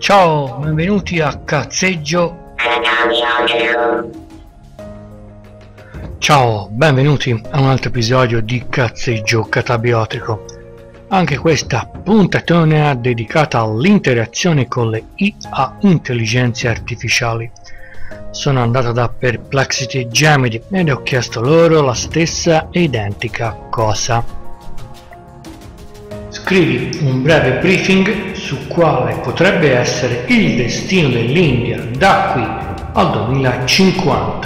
Ciao, benvenuti a Cazzeggio. Ciao, benvenuti a un altro episodio di Cazzeggio Catabiotico. Anche questa puntatona è dedicata all'interazione con le IA, intelligenze artificiali. Sono andato da Perplexity Gemini ed ho chiesto loro la stessa identica cosa. Scrivi un breve briefing su quale potrebbe essere il destino dell'India da qui al 2050.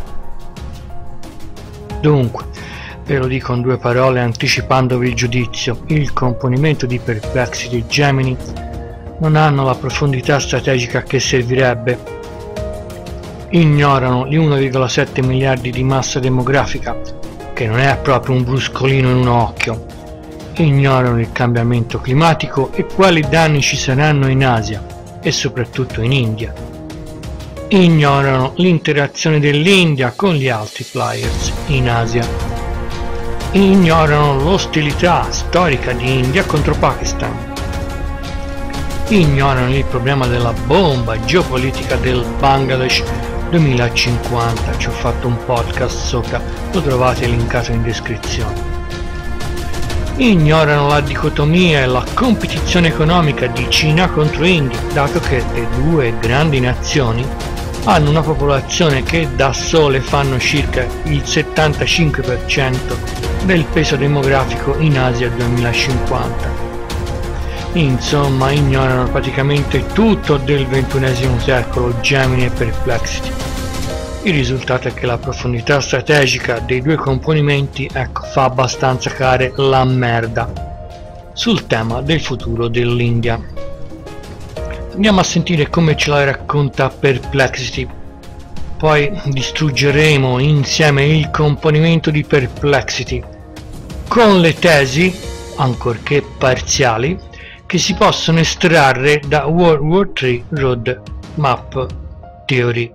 Dunque, ve lo dico in due parole anticipandovi il giudizio: il componimento di Perplexity Gemini non hanno la profondità strategica che servirebbe. Ignorano gli 1,7 miliardi di massa demografica, che non è proprio un bruscolino in un occhio. Ignorano il cambiamento climatico e quali danni ci saranno in Asia e soprattutto in India. Ignorano l'interazione dell'India con gli altri players in Asia. Ignorano l'ostilità storica di India contro Pakistan. Ignorano il problema della bomba geopolitica del Bangladesh 2050. Ci ho fatto un podcast sopra, lo trovate linkato in descrizione. Ignorano la dicotomia e la competizione economica di Cina contro India, dato che le due grandi nazioni hanno una popolazione che da sole fanno circa il 75% del peso demografico in Asia 2050. Insomma, ignorano praticamente tutto del XXI secolo Gemini e Perplexity. Il risultato è che la profondità strategica dei due componimenti fa abbastanza cadere la merda sul tema del futuro dell'India. Andiamo a sentire come ce la racconta Perplexity, poi distruggeremo insieme il componimento di Perplexity con le tesi, ancorché parziali, che si possono estrarre da World War III Road Map Theory.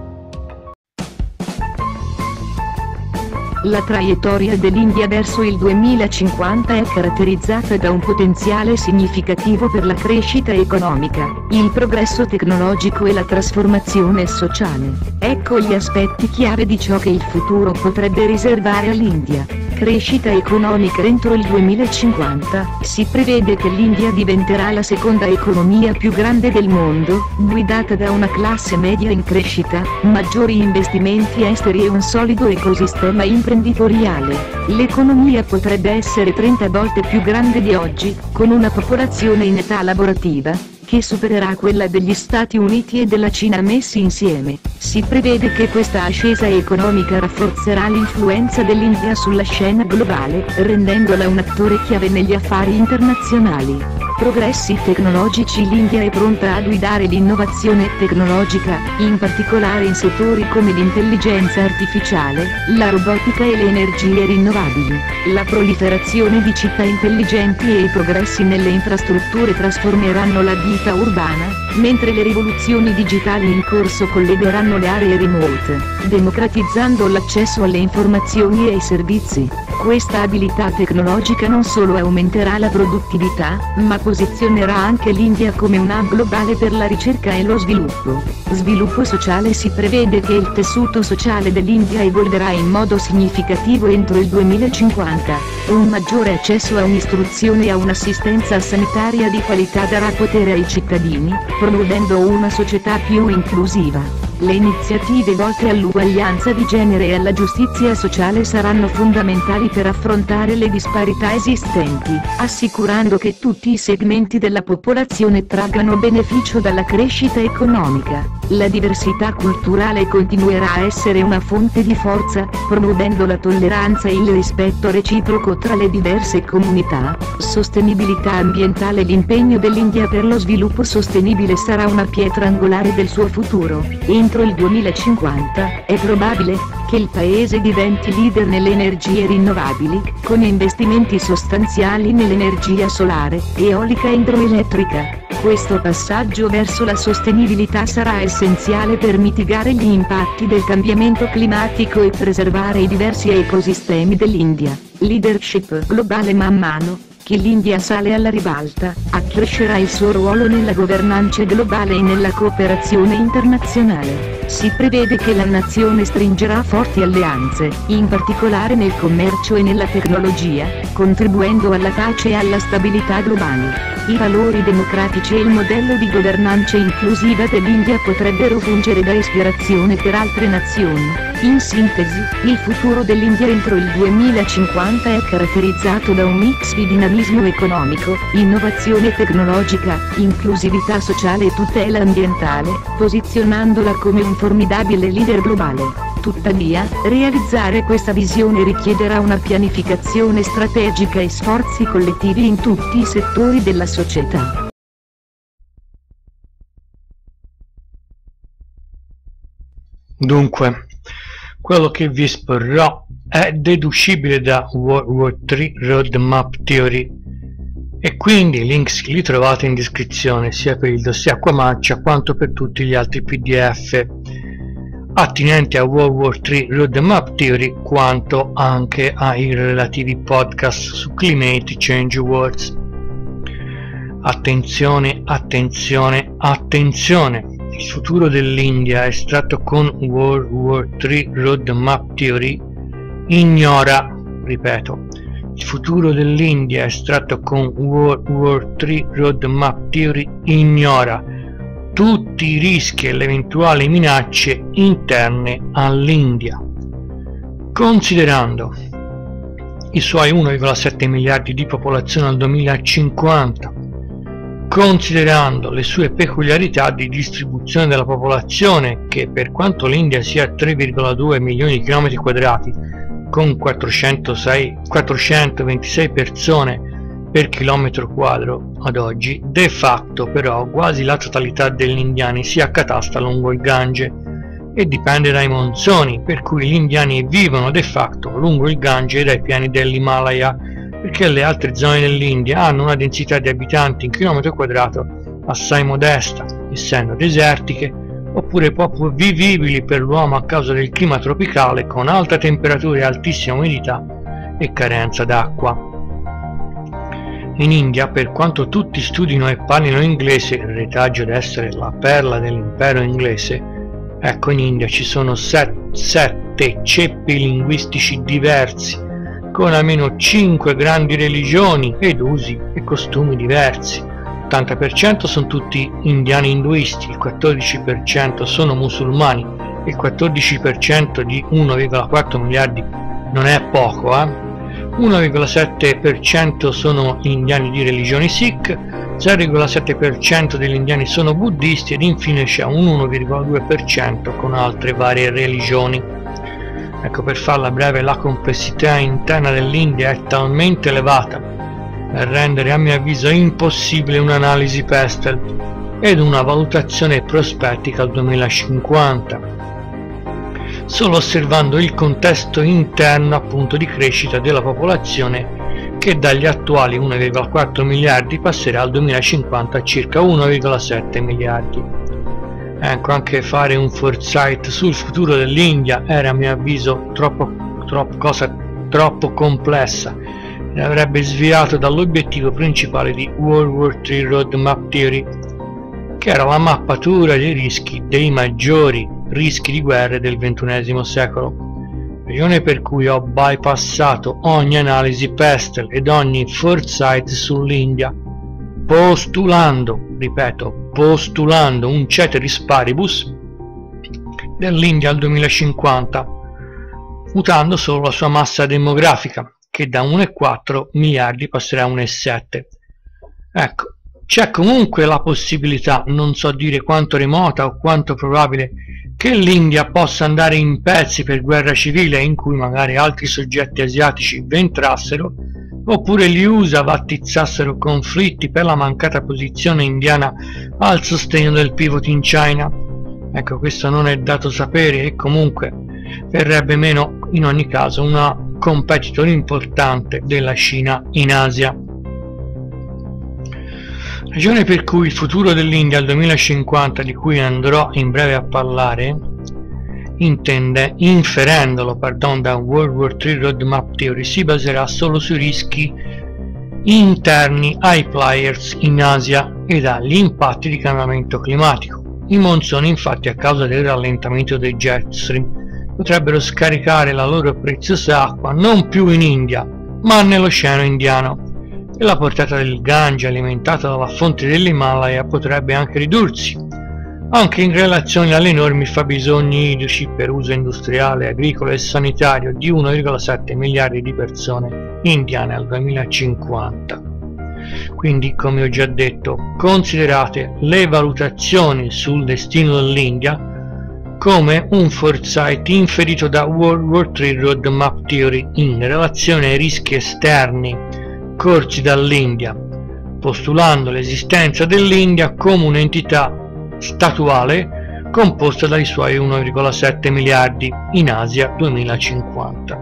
La traiettoria dell'India verso il 2050 è caratterizzata da un potenziale significativo per la crescita economica, il progresso tecnologico e la trasformazione sociale. Ecco gli aspetti chiave di ciò che il futuro potrebbe riservare all'India. Crescita economica. Entro il 2050 si prevede che l'India diventerà la seconda economia più grande del mondo, guidata da una classe media in crescita, maggiori investimenti esteri e un solido ecosistema imprenditoriale. L'economia potrebbe essere 30 volte più grande di oggi, con una popolazione in età lavorativa che supererà quella degli Stati Uniti e della Cina messi insieme. Si prevede che questa ascesa economica rafforzerà l'influenza dell'India sulla scena globale, rendendola un attore chiave negli affari internazionali. Progressi tecnologici. L'India è pronta a guidare l'innovazione tecnologica, in particolare in settori come l'intelligenza artificiale, la robotica e le energie rinnovabili. La proliferazione di città intelligenti e i progressi nelle infrastrutture trasformeranno la vita urbana, mentre le rivoluzioni digitali in corso collegheranno le aree remote, democratizzando l'accesso alle informazioni e ai servizi. Questa abilità tecnologica non solo aumenterà la produttività, ma posizionerà anche l'India come un hub globale per la ricerca e lo sviluppo. Sviluppo sociale. Si prevede che il tessuto sociale dell'India evolverà in modo significativo entro il 2050. Un maggiore accesso a un'istruzione e a un'assistenza sanitaria di qualità darà potere ai cittadini, promuovendo una società più inclusiva. Le iniziative volte all'uguaglianza di genere e alla giustizia sociale saranno fondamentali per affrontare le disparità esistenti, assicurando che tutti i segmenti della popolazione traggano beneficio dalla crescita economica. La diversità culturale continuerà a essere una fonte di forza, promuovendo la tolleranza e il rispetto reciproco tra le diverse comunità. Sostenibilità ambientale. L'impegno dell'India per lo sviluppo sostenibile sarà una pietra angolare del suo futuro. Entro il 2050 è probabile che il paese diventi leader nelle energie rinnovabili, con investimenti sostanziali nell'energia solare, eolica e idroelettrica. Questo passaggio verso la sostenibilità sarà essenziale per mitigare gli impatti del cambiamento climatico e preservare i diversi ecosistemi dell'India. Leadership globale. Man mano che l'India sale alla ribalta, accrescerà il suo ruolo nella governanza globale e nella cooperazione internazionale. Si prevede che la nazione stringerà forti alleanze, in particolare nel commercio e nella tecnologia, contribuendo alla pace e alla stabilità globale. I valori democratici e il modello di governanza inclusiva dell'India potrebbero fungere da ispirazione per altre nazioni. In sintesi, il futuro dell'India entro il 2050 è caratterizzato da un mix di dinamismo economico, innovazione tecnologica, inclusività sociale e tutela ambientale, posizionandola come un formidabile leader globale. Tuttavia, realizzare questa visione richiederà una pianificazione strategica e sforzi collettivi in tutti i settori della società. Dunque, quello che vi esporrò è deducibile da World War III Roadmap Theory e quindi i links li trovate in descrizione sia per il dossier Acquamaccia quanto per tutti gli altri PDF attinenti a World War III Roadmap Theory quanto anche ai relativi podcast su Climate Change Awards. Attenzione, attenzione, attenzione! Il futuro dell'India estratto con World War III Roadmap Theory ignora, ripeto, il futuro dell'India estratto con World War III Roadmap Theory ignora tutti i rischi e le eventuali minacce interne all'India. Considerando i suoi 1,7 miliardi di popolazione al 2050, considerando le sue peculiarità di distribuzione della popolazione, che per quanto l'India sia 3,2 milioni di chilometri quadrati con 426 persone per chilometro quadro ad oggi, de facto però quasi la totalità degli indiani si accatasta lungo il Gange e dipende dai monsoni, per cui gli indiani vivono de facto lungo il Gange e dai piani dell'Himalaya, perché le altre zone dell'India hanno una densità di abitanti in chilometro quadrato assai modesta, essendo desertiche oppure poco vivibili per l'uomo a causa del clima tropicale con alta temperatura e altissima umidità e carenza d'acqua. In India, per quanto tutti studino e parlino inglese, il retaggio d'essere la perla dell'impero inglese, ecco, in India ci sono 7 ceppi linguistici diversi, con almeno 5 grandi religioni ed usi e costumi diversi. L'80% sono tutti indiani induisti, il 14% sono musulmani, il 14% di 1,4 miliardi non è poco, 1,7% sono indiani di religione Sikh, 0,7% degli indiani sono buddisti ed infine c'è un 1,2% con altre varie religioni. Ecco, per farla breve, la complessità interna dell'India è talmente elevata da rendere a mio avviso impossibile un'analisi Pestel ed una valutazione prospettica al 2050. Solo osservando il contesto interno appunto di crescita della popolazione che dagli attuali 1,4 miliardi passerà al 2050 a circa 1,7 miliardi. Ecco, anche fare un foresight sul futuro dell'India era a mio avviso troppo complessa e avrebbe sviato dall'obiettivo principale di World War III Roadmap Theory, che era la mappatura dei rischi, dei maggiori rischi di guerre del XXI secolo, ragione per cui ho bypassato ogni analisi Pestel ed ogni foresight sull'India, postulando un ceteris paribus dell'India al 2050, mutando solo la sua massa demografica, che da 1,4 miliardi passerà a 1,7. Ecco, c'è comunque la possibilità, non so dire quanto remota o quanto probabile, che l'India possa andare in pezzi per guerra civile in cui magari altri soggetti asiatici ventrassero, oppure gli USA battizzassero conflitti per la mancata posizione indiana al sostegno del pivot in Cina. Ecco, questo non è dato sapere e comunque verrebbe meno in ogni caso una competitor importante della Cina in Asia. Ragione per cui il futuro dell'India al 2050, di cui andrò in breve a parlare, inferendolo da World War III Roadmap Theory, si baserà solo sui rischi interni ai players in Asia e dagli impatti di cambiamento climatico. I monsoni, infatti, a causa del rallentamento dei jet stream, potrebbero scaricare la loro preziosa acqua non più in India, ma nell'Oceano Indiano, e la portata del Gange alimentata dalla fonte dell'Himalaya potrebbe anche ridursi, anche in relazione agli enormi fabbisogni idrici per uso industriale, agricolo e sanitario di 1,7 miliardi di persone indiane al 2050. Quindi, come ho già detto, considerate le valutazioni sul destino dell'India come un foresight inferito da World War III Roadmap Theory in relazione ai rischi esterni corsi dall'India, postulando l'esistenza dell'India come un'entità statuale composta dai suoi 1,7 miliardi in Asia 2050.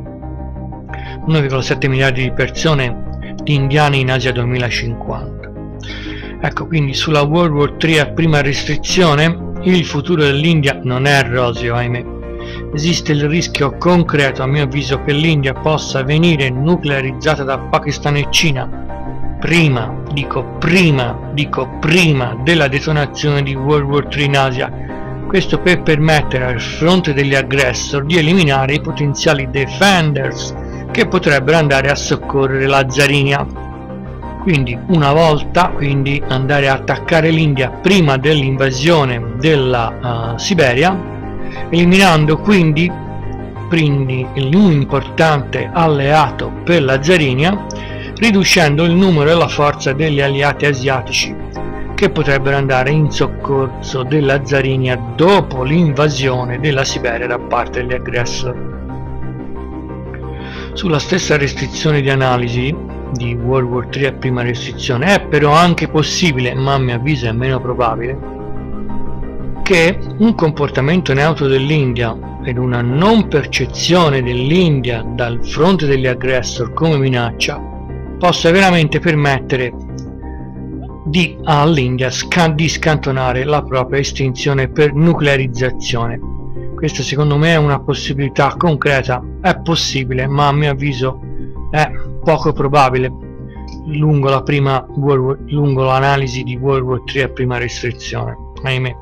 1,7 miliardi di persone di indiani in Asia 2050. Ecco, quindi sulla World War III a prima restrizione il futuro dell'India non è roseo, ahimè. Esiste il rischio concreto, a mio avviso, che l'India possa venire nuclearizzata da Pakistan e Cina prima della detonazione di World War III in Asia. Questo per permettere al fronte degli aggressor di eliminare i potenziali defenders che potrebbero andare a soccorrere la Zarinia. Quindi una volta andare a attaccare l'India prima dell'invasione della Siberia, eliminando quindi un importante alleato per la Zarinia, riducendo il numero e la forza degli alleati asiatici che potrebbero andare in soccorso della Zarinia dopo l'invasione della Siberia da parte degli aggressor. Sulla stessa restrizione di analisi di World War III a prima restrizione è però anche possibile, ma a mio avviso è meno probabile, che un comportamento neutro dell'India ed una non percezione dell'India dal fronte degli aggressor come minaccia possa veramente permettere all'India di scantonare la propria estinzione per nuclearizzazione. Questa secondo me è una possibilità concreta, è possibile, ma a mio avviso è poco probabile lungo l'analisi di World War III a prima restrizione, ahimè.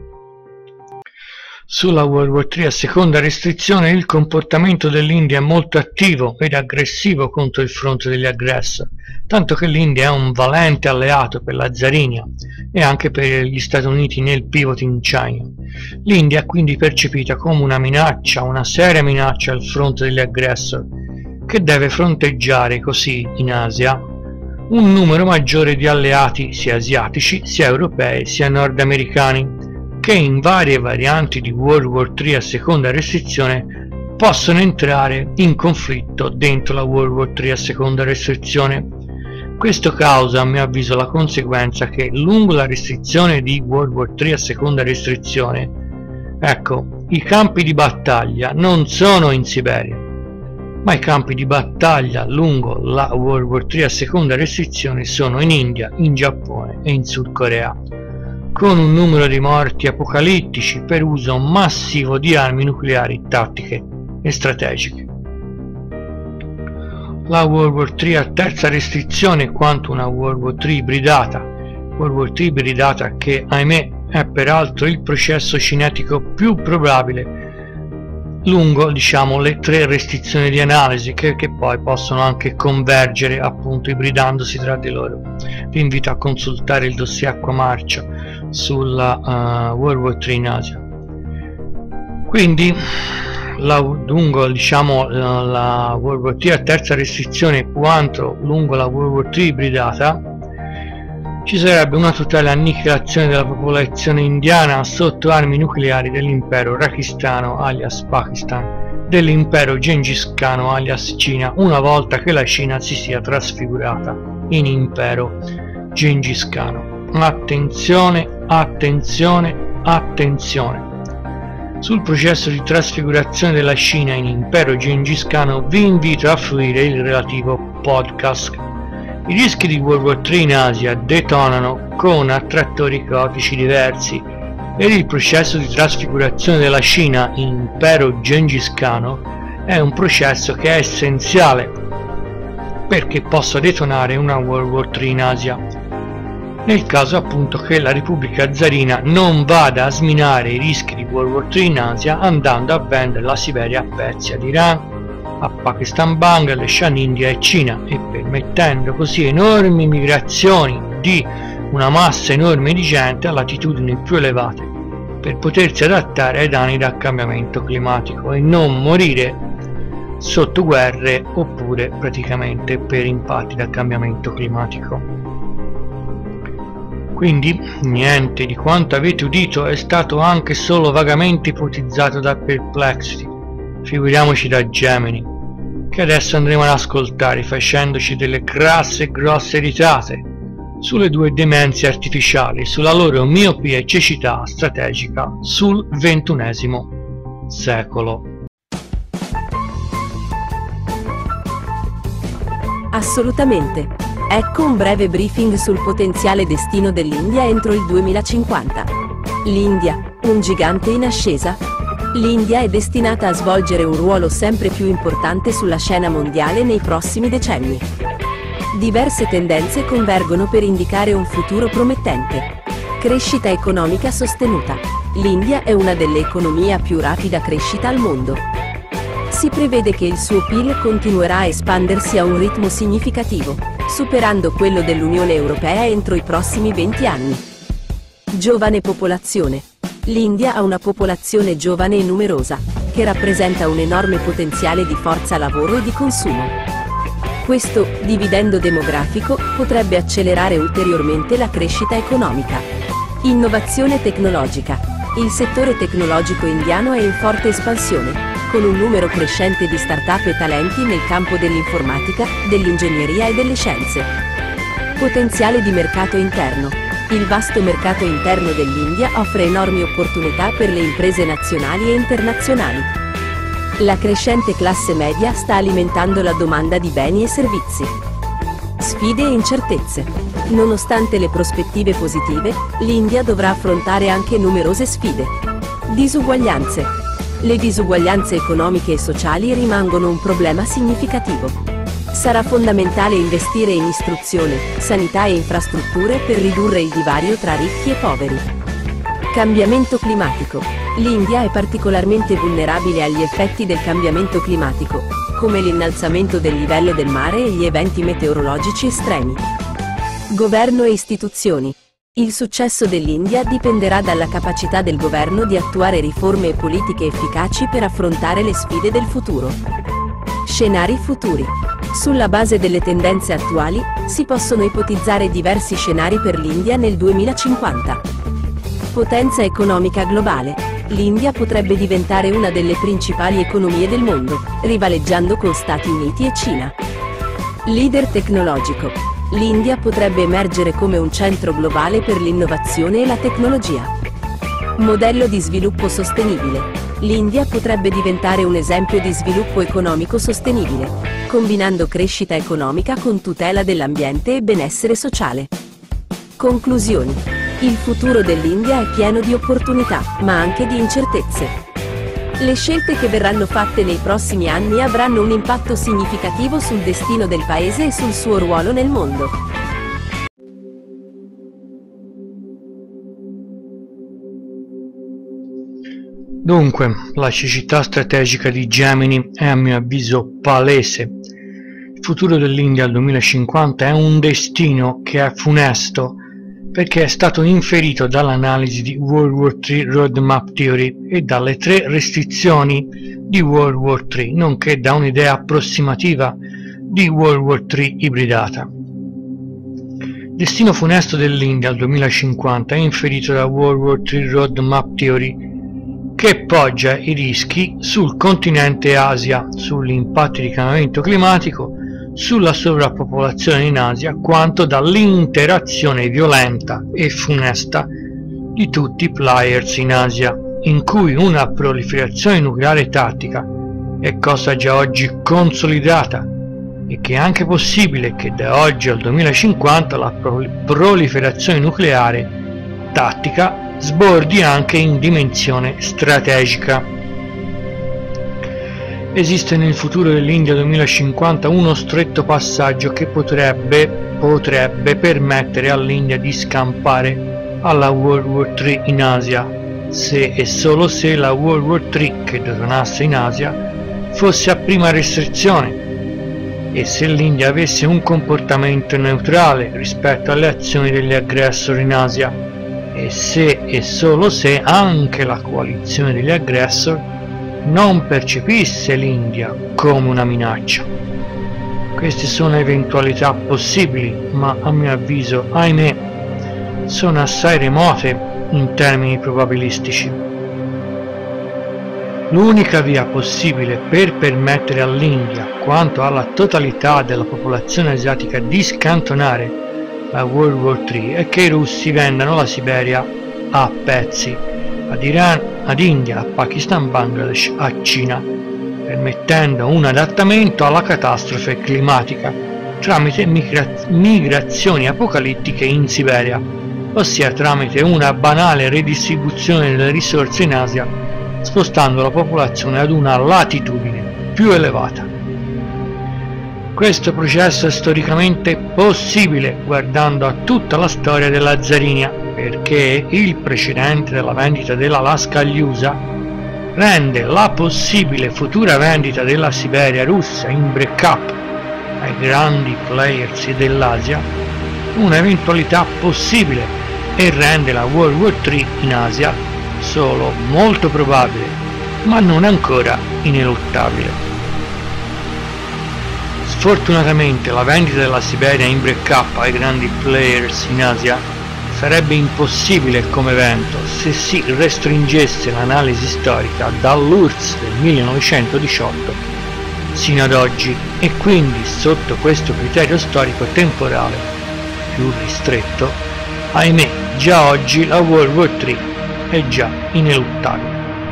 Sulla World War III a seconda restrizione il comportamento dell'India è molto attivo ed aggressivo contro il fronte degli aggressor, tanto che l'India è un valente alleato per la Zarinia e anche per gli Stati Uniti nel pivot in China. L'India è quindi percepita come una minaccia, una seria minaccia al fronte degli aggressor, che deve fronteggiare così in Asia un numero maggiore di alleati sia asiatici, sia europei, sia nordamericani, che in varie varianti di World War III a seconda restrizione possono entrare in conflitto dentro la World War III a seconda restrizione. Questo causa, a mio avviso, la conseguenza che lungo la restrizione di World War III a seconda restrizione, ecco, i campi di battaglia non sono in Siberia, ma i campi di battaglia lungo la World War III a seconda restrizione sono in India, in Giappone e in Sud Corea, con un numero di morti apocalittici per uso massivo di armi nucleari tattiche e strategiche. La World War III a terza restrizione è quanto una World War III ibridata che, ahimè, è peraltro il processo cinetico più probabile lungo, le tre restrizioni di analisi che poi possono anche convergere, appunto, ibridandosi tra di loro. Vi invito a consultare il dossier Acqua Marcia sulla World War III in Asia. Quindi lungo la World War III a terza restrizione quanto lungo la World War III ibridata ci sarebbe una totale annichilazione della popolazione indiana sotto armi nucleari dell'impero rakistano alias Pakistan, dell'impero Gengis Khan alias Cina, una volta che la Cina si sia trasfigurata in impero Gengis Khan. Attenzione, attenzione, attenzione! Sul processo di trasfigurazione della Cina in impero Gengis Khan vi invito a fruire il relativo podcast. I rischi di World War III in Asia detonano con attrattori caotici diversi ed il processo di trasfigurazione della Cina in impero Gengis Khan è un processo che è essenziale perché possa detonare una World War III in Asia, nel caso appunto che la Repubblica Zarina non vada a sminare i rischi di World War III in Asia andando a vendere la Siberia a pezzi ad Iran, a Pakistan, Bangladesh, India e Cina, e permettendo così enormi migrazioni di una massa enorme di gente a latitudini più elevate per potersi adattare ai danni dal cambiamento climatico e non morire sotto guerre oppure praticamente per impatti dal cambiamento climatico. Quindi niente di quanto avete udito è stato anche solo vagamente ipotizzato da Perplexity, figuriamoci da Gemini, che adesso andremo ad ascoltare facendoci delle grosse ritate sulle due demenze artificiali, sulla loro miopia e cecità strategica sul XXI secolo. Assolutamente. Ecco un breve briefing sul potenziale destino dell'India entro il 2050. L'India, un gigante in ascesa? L'India è destinata a svolgere un ruolo sempre più importante sulla scena mondiale nei prossimi decenni. Diverse tendenze convergono per indicare un futuro promettente. Crescita economica sostenuta. L'India è una delle economie a più rapida crescita al mondo. Si prevede che il suo PIL continuerà a espandersi a un ritmo significativo, superando quello dell'Unione Europea entro i prossimi 20 anni. Giovane popolazione. L'India ha una popolazione giovane e numerosa, che rappresenta un enorme potenziale di forza lavoro e di consumo. Questo dividendo demografico potrebbe accelerare ulteriormente la crescita economica. Innovazione tecnologica. Il settore tecnologico indiano è in forte espansione, con un numero crescente di start-up e talenti nel campo dell'informatica, dell'ingegneria e delle scienze. Potenziale di mercato interno. Il vasto mercato interno dell'India offre enormi opportunità per le imprese nazionali e internazionali. La crescente classe media sta alimentando la domanda di beni e servizi. Sfide e incertezze. Nonostante le prospettive positive, l'India dovrà affrontare anche numerose sfide. Disuguaglianze. Le disuguaglianze economiche e sociali rimangono un problema significativo. Sarà fondamentale investire in istruzione, sanità e infrastrutture per ridurre il divario tra ricchi e poveri. Cambiamento climatico. L'India è particolarmente vulnerabile agli effetti del cambiamento climatico, come l'innalzamento del livello del mare e gli eventi meteorologici estremi. Governo e istituzioni. Il successo dell'India dipenderà dalla capacità del governo di attuare riforme e politiche efficaci per affrontare le sfide del futuro. Scenari futuri. Sulla base delle tendenze attuali, si possono ipotizzare diversi scenari per l'India nel 2050. Potenza economica globale. L'India potrebbe diventare una delle principali economie del mondo, rivaleggiando con Stati Uniti e Cina. Leader tecnologico. L'India potrebbe emergere come un centro globale per l'innovazione e la tecnologia. Modello di sviluppo sostenibile. L'India potrebbe diventare un esempio di sviluppo economico sostenibile, combinando crescita economica con tutela dell'ambiente e benessere sociale. Conclusioni. Il futuro dell'India è pieno di opportunità, ma anche di incertezze. Le scelte che verranno fatte nei prossimi anni avranno un impatto significativo sul destino del paese e sul suo ruolo nel mondo. Dunque, la cecità strategica di Gemini è a mio avviso palese. Il futuro dell'India al 2050 è un destino che è funesto perché è stato inferito dall'analisi di World War III Roadmap Theory e dalle 3 restrizioni di World War III, nonché da un'idea approssimativa di World War III ibridata. Destino funesto dell'India al 2050 è inferito da World War III Roadmap Theory, che poggia i rischi sul continente Asia, sugli impatti di cambiamento climatico, sulla sovrappopolazione in Asia, quanto dall'interazione violenta e funesta di tutti i players in Asia, in cui una proliferazione nucleare tattica è cosa già oggi consolidata e che è anche possibile che da oggi al 2050 la proliferazione nucleare tattica sbordi anche in dimensione strategica. esiste nel futuro dell'India 2050 uno stretto passaggio che potrebbe permettere all'India di scampare alla World War III in Asia, se e solo se la World War III che detonasse in Asia fosse a prima restrizione e se l'India avesse un comportamento neutrale rispetto alle azioni degli aggressori in Asia, e se e solo se anche la coalizione degli aggressori non percepisse l'India come una minaccia. Queste sono eventualità possibili, ma a mio avviso, ahimè, sono assai remote in termini probabilistici. L'unica via possibile per permettere all'India, quanto alla totalità della popolazione asiatica, di scantonare la World War III è che i russi vendano la Siberia a pezzi ad Iran, ad India, a Pakistan, Bangladesh, a Cina, permettendo un adattamento alla catastrofe climatica tramite migrazioni apocalittiche in Siberia, ossia tramite una banale redistribuzione delle risorse in Asia, spostando la popolazione ad una latitudine più elevata. Questo processo è storicamente possibile guardando a tutta la storia dell'Azzarinia, perché il precedente della vendita dell'Alaska agli USA rende la possibile futura vendita della Siberia russa in break-up ai grandi players dell'Asia un'eventualità possibile e rende la World War III in Asia solo molto probabile, ma non ancora ineluttabile. Sfortunatamente la vendita della Siberia in break-up ai grandi players in Asia sarebbe impossibile come evento se si restringesse l'analisi storica dall'URSS del 1918 sino ad oggi, e quindi sotto questo criterio storico temporale più ristretto, ahimè, già oggi la World War III è già ineluttabile.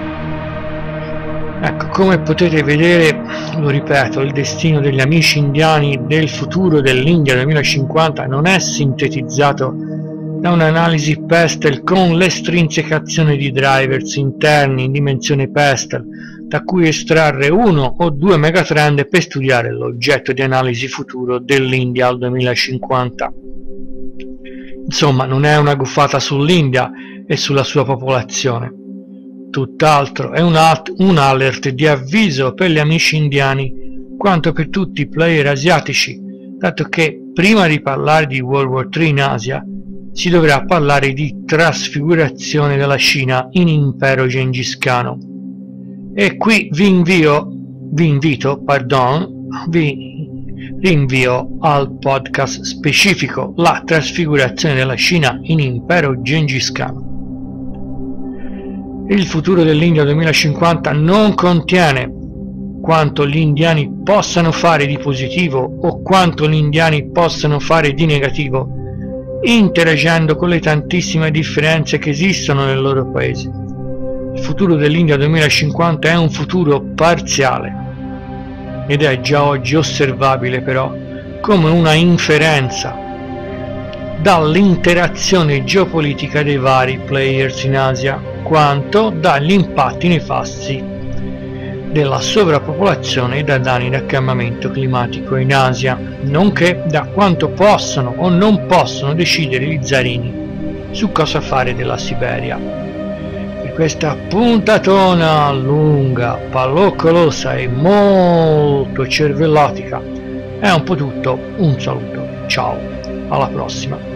Ecco, come potete vedere, lo ripeto, il destino degli amici indiani del futuro dell'India 2050 non è sintetizzato da un'analisi Pestel con l'estrinsecazione di drivers interni in dimensione Pestel, da cui estrarre uno o due megatrend per studiare l'oggetto di analisi futuro dell'India al 2050. Insomma, non è una guffata sull'India e sulla sua popolazione, tutt'altro è un alert di avviso per gli amici indiani quanto per tutti i player asiatici, dato che prima di parlare di World War III in Asia si dovrà parlare di trasfigurazione della Cina in impero genghis-khano. E qui vi rinvio al podcast specifico La trasfigurazione della Cina in impero genghis-khano. Il futuro dell'India 2050 non contiene quanto gli indiani possano fare di positivo o quanto gli indiani possano fare di negativo, interagendo con le tantissime differenze che esistono nel loro paese. Il futuro dell'India 2050 è un futuro parziale ed è già oggi osservabile però come una inferenza dall'interazione geopolitica dei vari players in Asia, quanto dagli impatti nefasti della sovrappopolazione e dai danni da cambiamento climatico in Asia, nonché da quanto possono o non possono decidere gli zarini su cosa fare della Siberia. Per questa puntatona lunga, palloccolosa e molto cervellotica è un po' tutto. Un saluto, ciao, alla prossima.